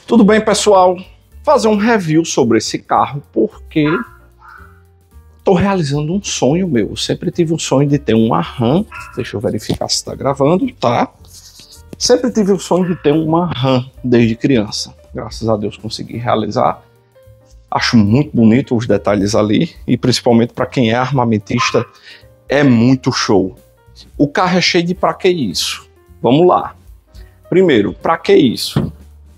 Tudo bem, pessoal? Fazer um review sobre esse carro porque estou realizando um sonho meu. Eu sempre tive um sonho de ter uma Ram. Deixa eu verificar se está gravando, tá? Sempre tive o sonho de ter uma Ram desde criança. Graças a Deus consegui realizar. Acho muito bonito os detalhes ali e principalmente para quem é armamentista é muito show. O carro é cheio de pra que isso? Vamos lá. Primeiro, pra que isso?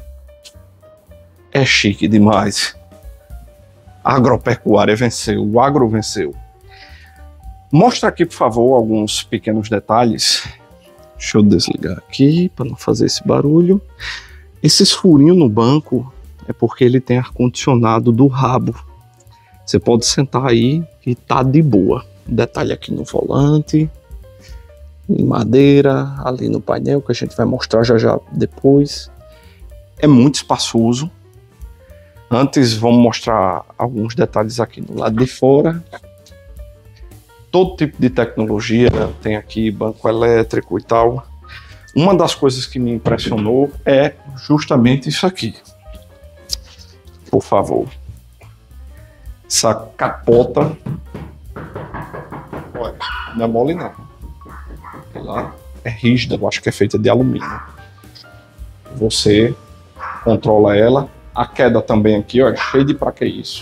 É chique demais. A agropecuária venceu, o agro venceu. Mostra aqui, por favor, alguns pequenos detalhes. Deixa eu desligar aqui para não fazer esse barulho. Esses furinhos no banco é porque ele tem ar-condicionado do rabo. Você pode sentar aí e tá de boa. Detalhe aqui no volante, em madeira, ali no painel, que a gente vai mostrar já depois. É muito espaçoso. Antes, vamos mostrar alguns detalhes aqui no lado de fora. Todo tipo de tecnologia, tem aqui banco elétrico e tal. Uma das coisas que me impressionou é justamente isso aqui. Por favor. Essa capota. Olha, não é mole não. Ela é rígida, eu acho que é feita de alumínio. Você controla ela. A queda também aqui, ó, é cheia de pra que isso.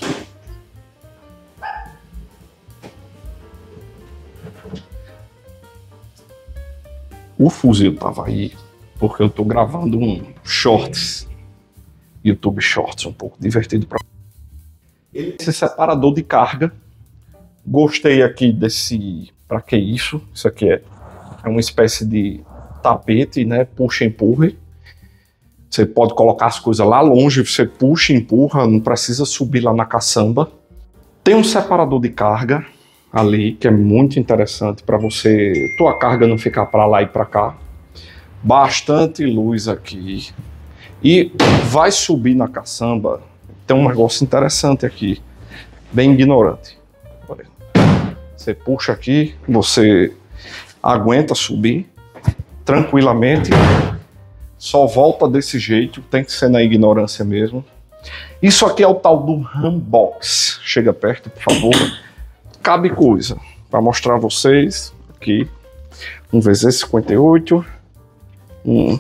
O fuzil tava aí porque eu tô gravando um shorts, YouTube Shorts, um pouco divertido para esse separador de carga. Gostei aqui desse, pra que isso? Isso aqui é uma espécie de tapete, né? Puxa e empurra. Você pode colocar as coisas lá longe, você puxa e empurra, não precisa subir lá na caçamba. Tem um separador de carga ali, que é muito interessante para você, tua carga não ficar para lá e para cá. Bastante luz aqui. E vai subir na caçamba, tem um negócio interessante aqui, bem ignorante. Olha. Você puxa aqui, você aguenta subir tranquilamente. Só volta desse jeito, tem que ser na ignorância mesmo. Isso aqui é o tal do Ram Box. Chega perto, por favor. Cabe coisa. Para mostrar a vocês aqui. Um VZ58. Um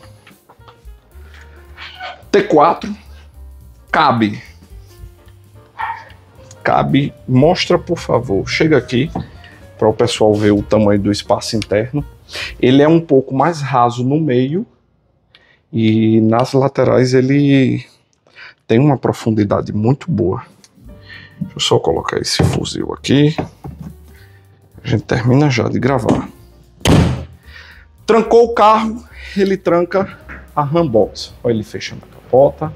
T4. Cabe. Cabe. Mostra, por favor. Chega aqui para o pessoal ver o tamanho do espaço interno. Ele é um pouco mais raso no meio. E nas laterais ele tem uma profundidade muito boa. Deixa eu só colocar esse fuzil aqui. A gente termina já de gravar. Trancou o carro, ele tranca a Ram Box. Olha ele fechando a capota.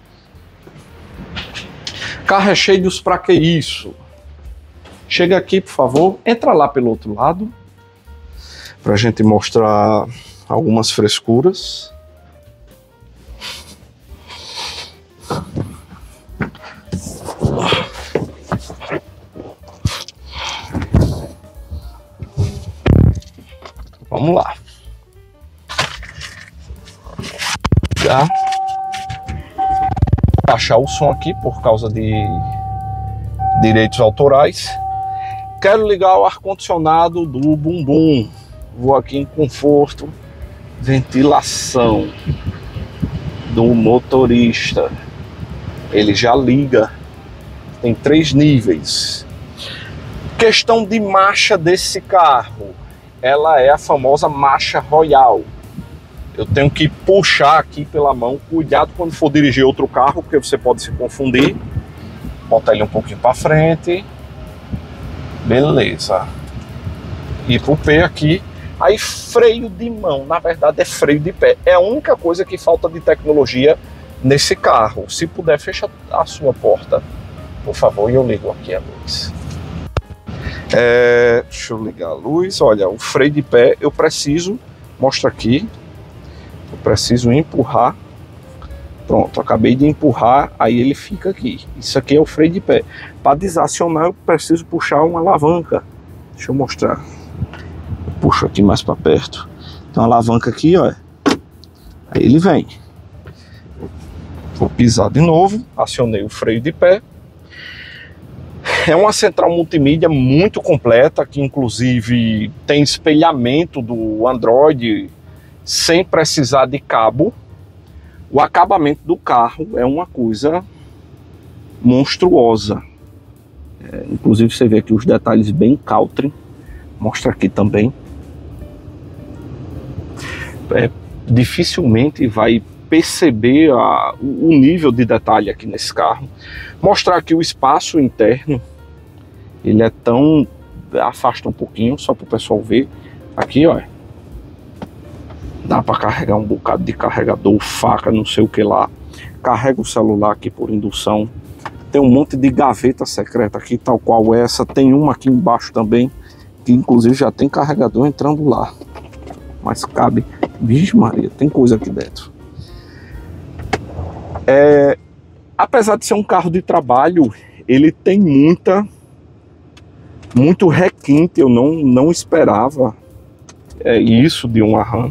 Carro é cheio dos pra que isso. Chega aqui, por favor. Entra lá pelo outro lado. Pra gente mostrar algumas frescuras. Vamos lá. Já baixar o som aqui por causa de direitos autorais. Quero ligar o ar-condicionado do bumbum. Vou aqui em conforto, ventilação do motorista. Ele já liga. Tem 3 níveis. Questão de marcha desse carro. Ela é a famosa marcha royal. Eu tenho que puxar aqui pela mão. Cuidado quando for dirigir outro carro, porque você pode se confundir. Bota ele um pouquinho para frente. Beleza. E pro pé aqui. Aí freio de mão, na verdade é freio de pé. É a única coisa que falta de tecnologia nesse carro. Se puder, fecha a sua porta, por favor, e eu ligo aqui a luz. Deixa eu ligar a luz. Olha, o freio de pé eu preciso, mostra aqui, eu preciso empurrar. Pronto, acabei de empurrar, aí ele fica aqui. Isso aqui é o freio de pé. Para desacionar eu preciso puxar uma alavanca. Deixa eu mostrar. Eu puxo aqui mais para perto. Tem uma alavanca aqui, ó. Aí ele vem. Vou pisar de novo, acionei o freio de pé. É uma central multimídia muito completa, que inclusive tem espelhamento do Android sem precisar de cabo. O acabamento do carro é uma coisa monstruosa. Inclusive você vê aqui os detalhes bem country. Mostra aqui também. Dificilmente vai perceber o nível de detalhe aqui nesse carro. Mostrar aqui o espaço interno. Ele é tão... Afasta um pouquinho, só para o pessoal ver. Aqui, ó. Dá para carregar um bocado de carregador, faca, não sei o que lá. Carrega o celular aqui por indução. Tem um monte de gaveta secreta aqui, tal qual essa. Tem uma aqui embaixo também, que inclusive já tem carregador entrando lá. Mas cabe... Vixe Maria, tem coisa aqui dentro. Apesar de ser um carro de trabalho, ele tem muito requinte. Eu não esperava isso de uma RAM.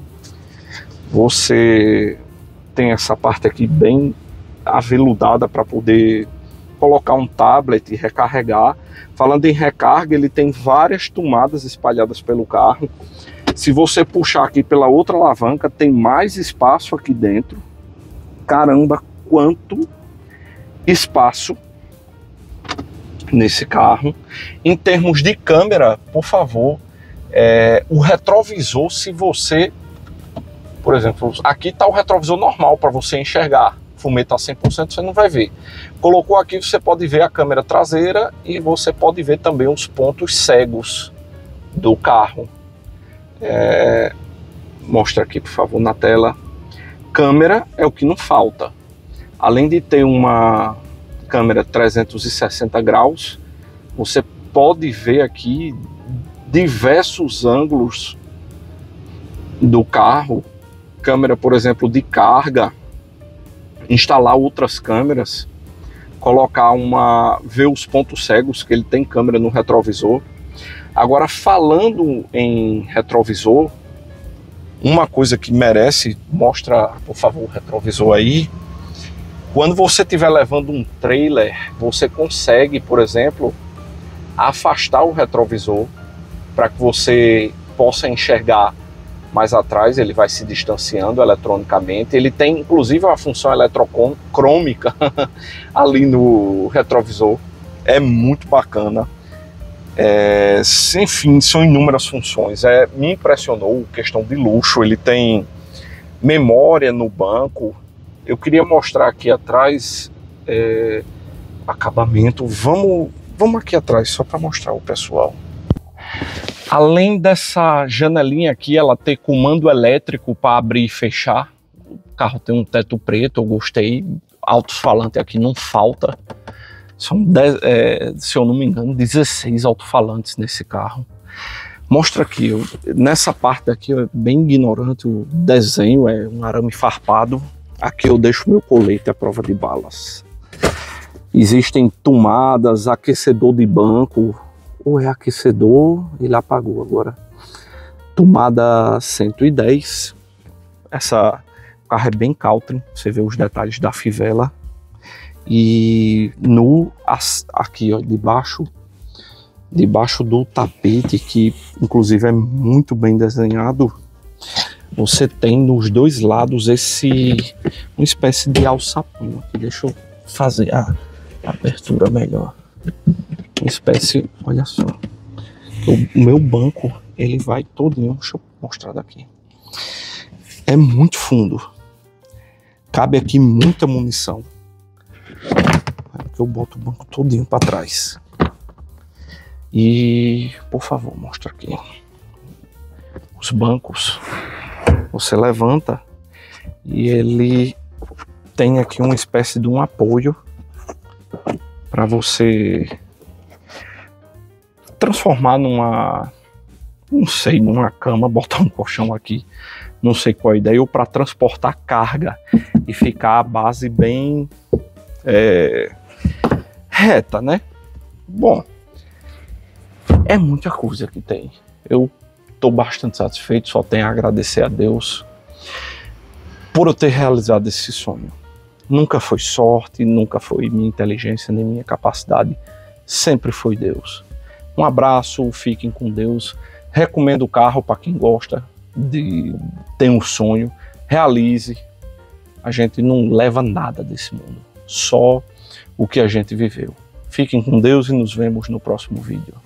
Você tem essa parte aqui bem aveludada para poder colocar um tablet e recarregar. Falando em recarga, ele tem várias tomadas espalhadas pelo carro. Se você puxar aqui pela outra alavanca, tem mais espaço aqui dentro. Caramba, quanto espaço nesse carro. Em termos de câmera, por favor, o retrovisor, se você... Por exemplo, aqui está o retrovisor normal para você enxergar. Fumeta a 100% você não vai ver. Colocou aqui, você pode ver a câmera traseira e você pode ver também os pontos cegos do carro. Mostra aqui, por favor, na tela. Câmera é o que não falta. Além de ter uma câmera 360 graus, você pode ver aqui diversos ângulos do carro. Câmera, por exemplo, de carga, instalar outras câmeras, colocar ver os pontos cegos, que ele tem câmera no retrovisor. Agora, falando em retrovisor, uma coisa que merece, mostra, por favor, o retrovisor aí. Quando você estiver levando um trailer, você consegue, por exemplo, afastar o retrovisor para que você possa enxergar mais atrás. Ele vai se distanciando eletronicamente. Ele tem inclusive uma função eletrocrômica ali no retrovisor. É muito bacana. Enfim, são inúmeras funções. Me impressionou, questão de luxo. Ele tem memória no banco. Eu queria mostrar aqui atrás acabamento. Vamos aqui atrás só para mostrar o pessoal. Além dessa janelinha aqui, ela ter comando elétrico para abrir e fechar. O carro tem um teto preto, eu gostei. Alto-falante aqui não falta. São 10, se eu não me engano, 16 alto-falantes nesse carro. Mostra aqui, nessa parte aqui é bem ignorante o desenho, é um arame farpado. Aqui eu deixo meu colete à prova de balas. Existem tomadas, aquecedor de banco. Ou é aquecedor, ele apagou agora. Tomada 110. O carro é bem country, você vê os detalhes da fivela. E aqui, ó, debaixo do tapete, que inclusive é muito bem desenhado, você tem nos dois lados uma espécie de alçapão aqui. Deixa eu fazer a abertura melhor. Uma espécie, olha só, o meu banco ele vai todinho, deixa eu mostrar daqui. É muito fundo, cabe aqui muita munição. Aqui eu boto o banco todinho para trás. E por favor, mostra aqui os bancos. Você levanta e ele tem aqui uma espécie de um apoio para você transformar não sei, numa cama, botar um colchão aqui, não sei qual a ideia, ou para transportar carga e ficar a base bem reta, né? Bom, é muita coisa que tem. Eu estou bastante satisfeito, só tenho a agradecer a Deus por eu ter realizado esse sonho. Nunca foi sorte, nunca foi minha inteligência, nem minha capacidade. Sempre foi Deus. Um abraço, fiquem com Deus. Recomendo o carro para quem gosta, tem um sonho, realize. A gente não leva nada desse mundo, só o que a gente viveu. Fiquem com Deus e nos vemos no próximo vídeo.